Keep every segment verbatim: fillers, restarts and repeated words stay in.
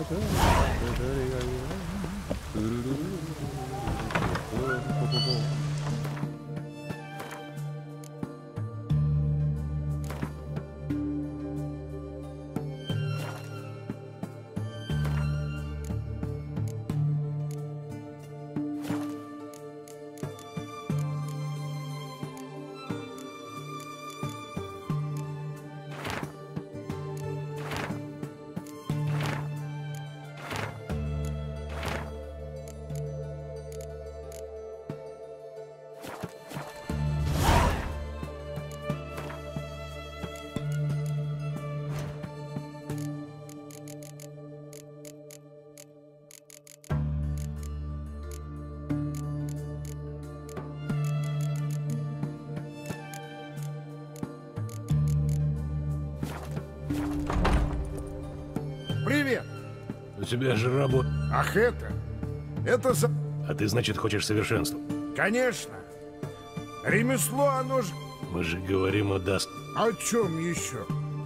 Привет! У тебя же работа. Ах это? Это за... А ты, значит, хочешь совершенства? Конечно. Ремесло, оно же... Мы же говорим о даст. О чем еще?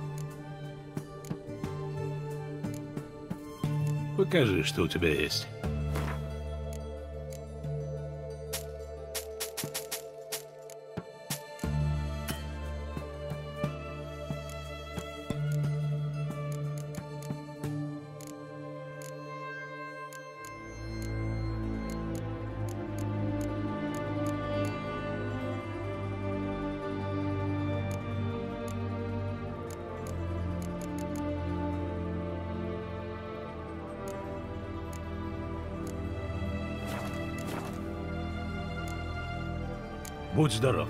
Покажи, что у тебя есть. Будь здоров.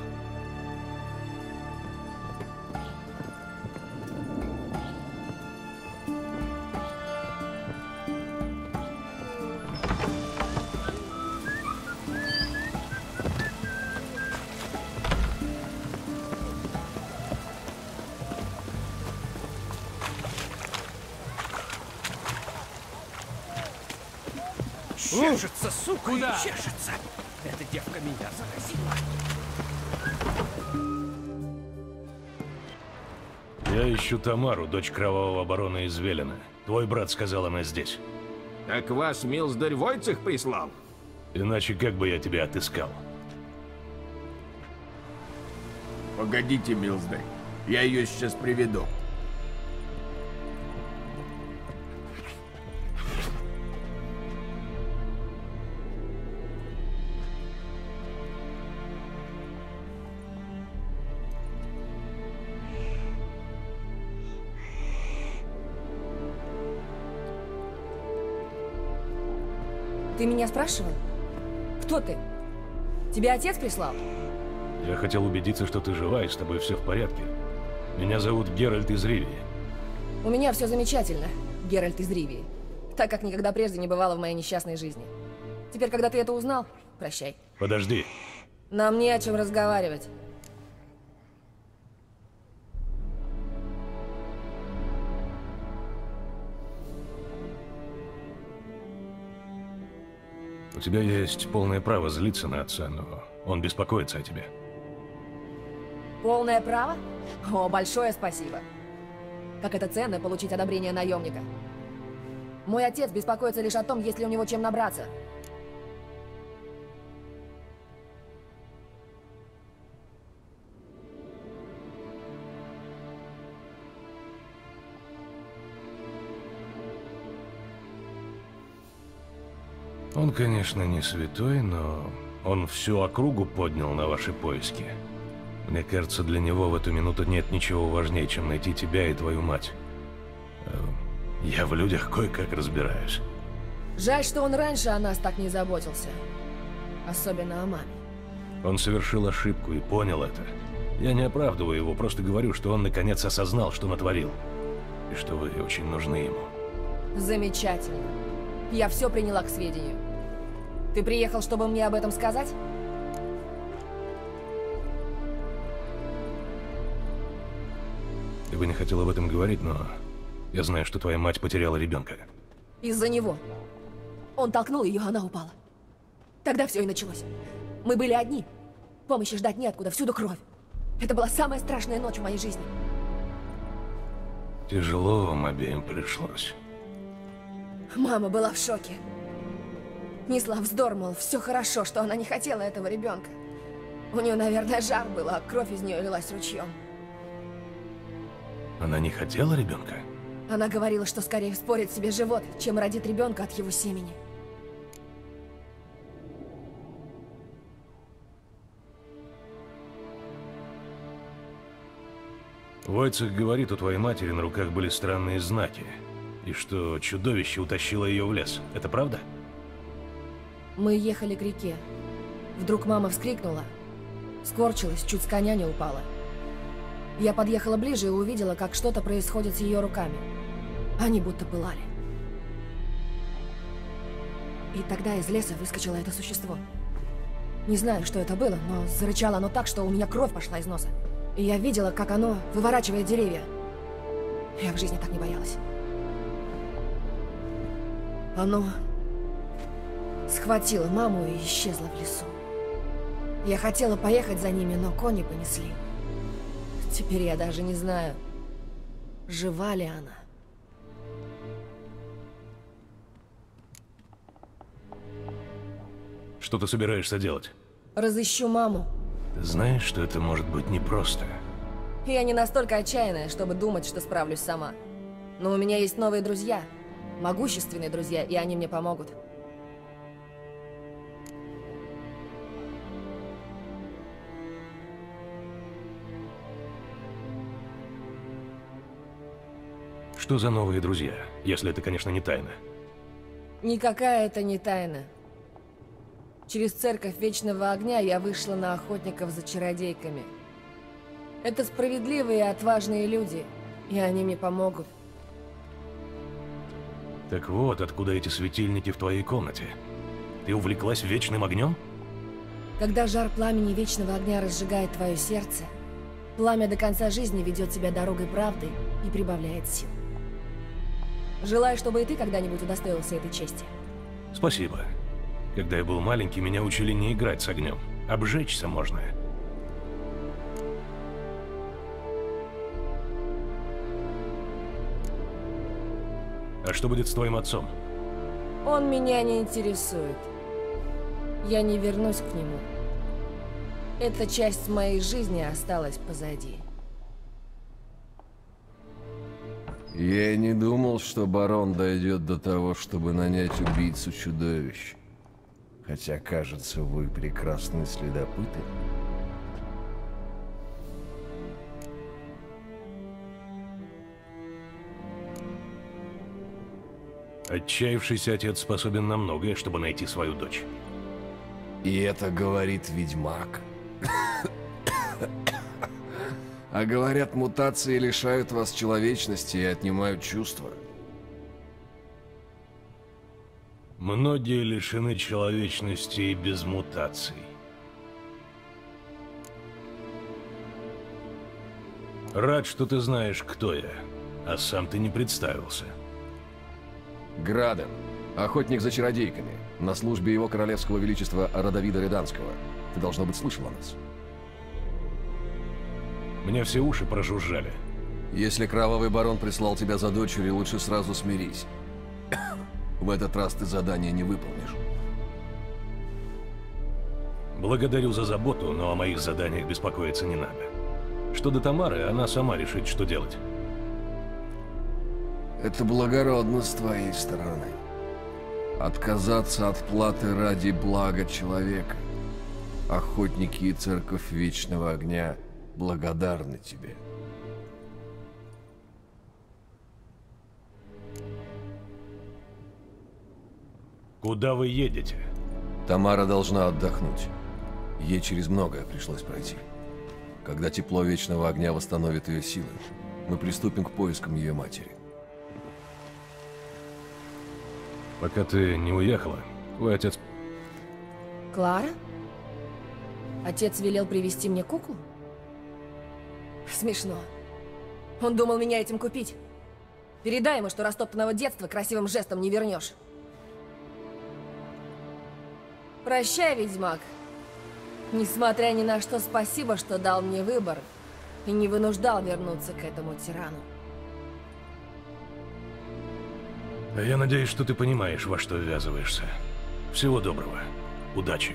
Чешется, сука, куда? И чешется. Эта девка меня заразила. Я ищу Тамару, дочь кровавого барона из Велена. Твой брат сказал, она здесь. Так вас Милздарь Войцех прислал? Иначе как бы я тебя отыскал? Погодите, Милздарь. Я ее сейчас приведу. Ты меня спрашивал? Кто ты? Тебя отец прислал? Я хотел убедиться, что ты жива и с тобой все в порядке. Меня зовут Геральт из Ривии. У меня все замечательно, Геральт из Ривии. Так, как никогда прежде не бывало в моей несчастной жизни. Теперь, когда ты это узнал, прощай. Подожди. Нам не о чем разговаривать. У тебя есть полное право злиться на отца, но он беспокоится о тебе. Полное право? О, большое спасибо. Как это ценно получить одобрение наемника. Мой отец беспокоится лишь о том, есть ли у него чем набраться. Он, конечно, не святой, но он всю округу поднял на ваши поиски. Мне кажется, для него в эту минуту нет ничего важнее, чем найти тебя и твою мать. Я в людях кое-как разбираюсь. Жаль, что он раньше о нас так не заботился. Особенно о маме. Он совершил ошибку и понял это. Я не оправдываю его, просто говорю, что он наконец осознал, что натворил. И что вы очень нужны ему. Замечательно. Я все приняла к сведению. Ты приехал, чтобы мне об этом сказать? Ты бы не хотел об этом говорить, но я знаю, что твоя мать потеряла ребенка. Из-за него. Он толкнул ее, она упала. Тогда все и началось. Мы были одни. Помощи ждать неоткуда, всюду кровь. Это была самая страшная ночь в моей жизни. Тяжело вам обеим пришлось. Мама была в шоке. Несла вздор, мол, все хорошо, что она не хотела этого ребенка. У нее, наверное, жар был, а кровь из нее лилась ручьем. Она не хотела ребенка? Она говорила, что скорее вспорит себе живот, чем родит ребенка от его семени. Войцех говорит, у твоей матери на руках были странные знаки, и что чудовище утащило ее в лес. Это правда? Мы ехали к реке. Вдруг мама вскрикнула, скорчилась, чуть с коня не упала. Я подъехала ближе и увидела, как что-то происходит с ее руками. Они будто пылали. И тогда из леса выскочило это существо. Не знаю, что это было, но зарычало оно так, что у меня кровь пошла из носа. И я видела, как оно выворачивает деревья. Я в жизни так не боялась. Оно схватило маму и исчезло в лесу. Я хотела поехать за ними, но кони понесли. Теперь я даже не знаю, жива ли она. Что ты собираешься делать? Разыщу маму. Ты знаешь, что это может быть непросто. Я не настолько отчаянная, чтобы думать, что справлюсь сама. Но у меня есть новые друзья. Могущественные друзья, и они мне помогут. Что за новые друзья, если это, конечно, не тайна? Никакая это не тайна. Через церковь Вечного Огня я вышла на охотников за чародейками. Это справедливые и отважные люди, и они мне помогут. Так вот, откуда эти светильники в твоей комнате. Ты увлеклась вечным огнем? Когда жар пламени Вечного Огня разжигает твое сердце, пламя до конца жизни ведет тебя дорогой правды и прибавляет сил. Желаю, чтобы и ты когда-нибудь удостоился этой чести. Спасибо. Когда я был маленький, меня учили не играть с огнем. Обжечься можно. А что будет с твоим отцом? Он меня не интересует. Я не вернусь к нему. Эта часть моей жизни осталась позади. Я не думал, что барон дойдет до того, чтобы нанять убийцу-чудовищ. Хотя, кажется, вы прекрасные следопыты. Отчаявшийся отец способен на многое, чтобы найти свою дочь. И это говорит ведьмак. А говорят, мутации лишают вас человечности и отнимают чувства. Многие лишены человечности и без мутаций. Рад, что ты знаешь, кто я, а сам ты не представился. Граден, охотник за чародейками, на службе его королевского величества Радовида Реданского. Ты, должно быть, слышал о нас. Мне все уши прожужжали. Если кровавый барон прислал тебя за дочерью, лучше сразу смирись. В этот раз ты задание не выполнишь. Благодарю за заботу, но о моих заданиях беспокоиться не надо. Что до Тамары, она сама решит, что делать. Это благородно с твоей стороны. Отказаться от платы ради блага человека. Охотники и Церковь Вечного Огня благодарны тебе. Куда вы едете? Тамара должна отдохнуть. Ей через многое пришлось пройти. Когда тепло Вечного Огня восстановит ее силы, мы приступим к поискам ее матери. Пока ты не уехала, твой отец... Клара? Отец велел привезти мне куклу? Смешно. Он думал меня этим купить. Передай ему, что растоптанного детства красивым жестом не вернешь. Прощай, ведьмак. Несмотря ни на что, спасибо, что дал мне выбор и не вынуждал вернуться к этому тирану. А я надеюсь, что ты понимаешь, во что ввязываешься. Всего доброго. Удачи.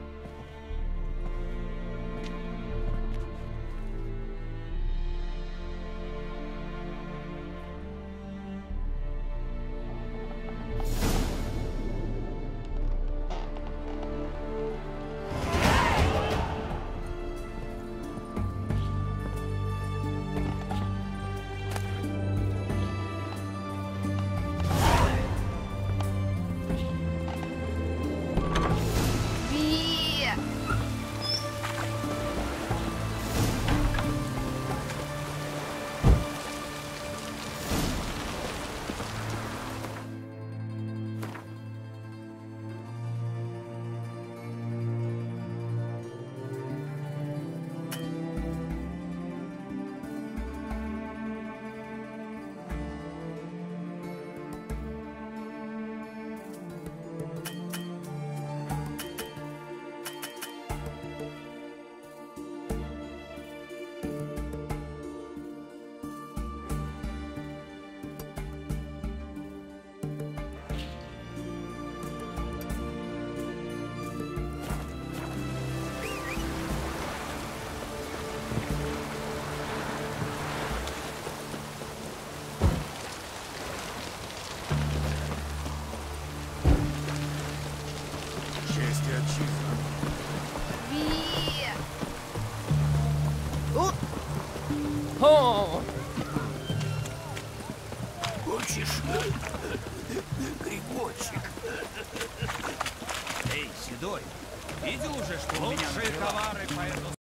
О! Хочешь грибочек? Эй, Седой, видел уже, что у меня товары по этому